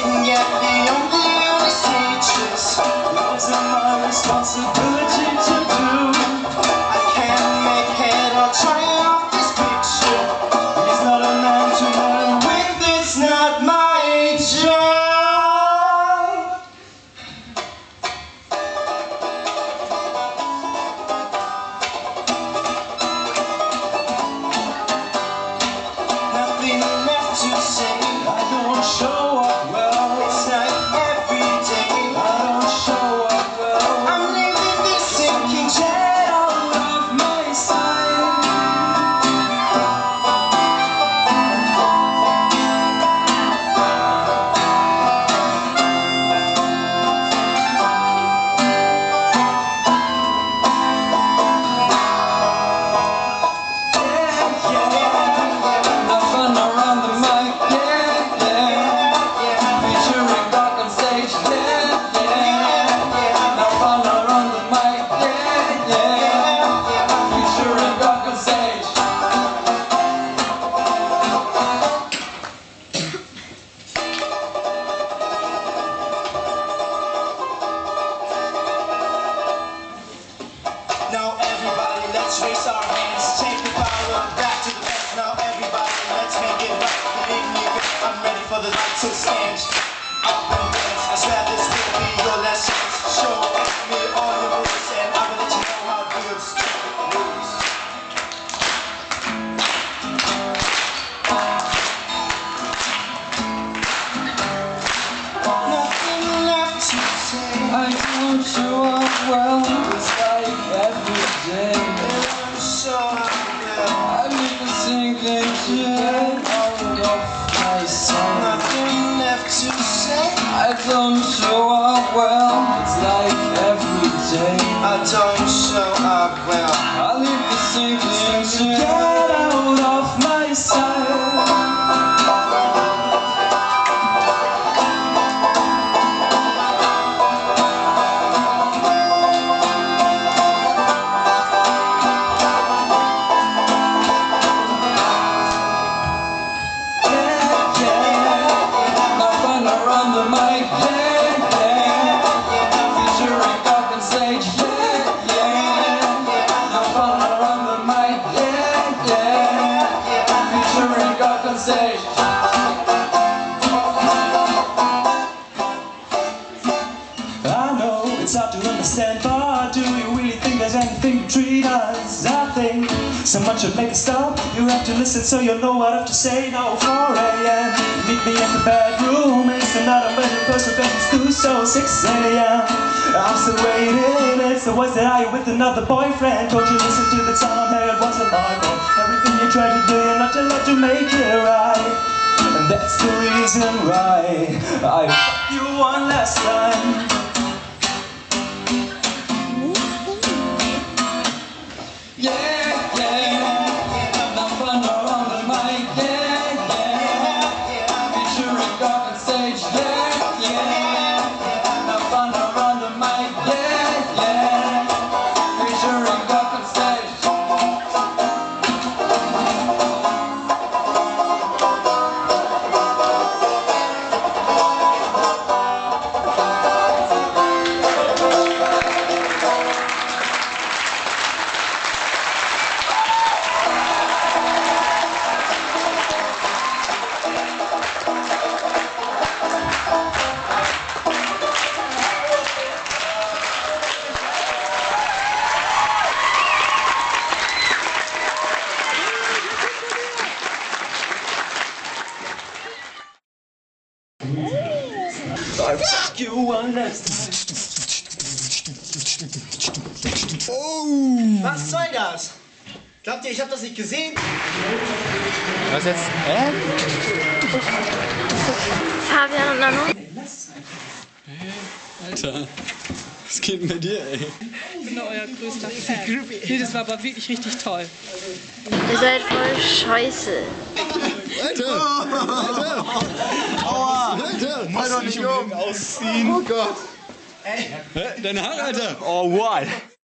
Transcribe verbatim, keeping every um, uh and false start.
didn't get beyond the early stages. Wasn't my responsibility to do. I can't make head or try off this picture. He's not a man to meddle with, it's not my job. Nothing left to say. I don't show up well. It's like every day. I don't show up well. I'm leaving this sinking jet out of my sight. Now everybody, let's raise our hands, take the power back to the past. Now everybody, let's make it right. Believe me, girl, I'm ready for the light to stand up and dance. I swear this will be your last chance. Show me all your moves and I will let you know how good it moves. Nothing left to say. I don't show up well. It's like every day. I'm so I need to sink into out of my soul. Nothing left to say. I don't show up well. It's like every day. I don't show up well. I need to sink into get out of my sight. I know it's hard to understand, but do you really think there's anything between us? I think someone should make a stop. You have to listen so you'll know what I have to say. Now four a m meet me in the bedroom. It's another million person business too, so six a m I'm still waiting. It's the voice that I with another boyfriend. Don't you listen to the song? Hey, it wasn't my fault. Everything you tried to do, you're not allowed to make it right. And that's the reason why I fucked you one last time. Yeah, yeah, now fun around the mic, yeah, yeah, featuring Dark on stage, yeah, yeah, now fun around the mic, yeah, yeah, featuring Dark on stage. I fuck you one last. Oh. Was soll das? Glaubt ihr, ich hab das nicht gesehen? Was jetzt? Hä? Fabian und Nano. Alter, was geht denn bei dir, ey? Ich bin euer größter Fan. Nee, das war aber wirklich richtig toll. Ihr seid voll scheiße. Alter! Alter! Aua! Alter! Mal doch nicht um! Ausziehen! Oh Gott! Hä? Deine Haare, Alter! Oh, what?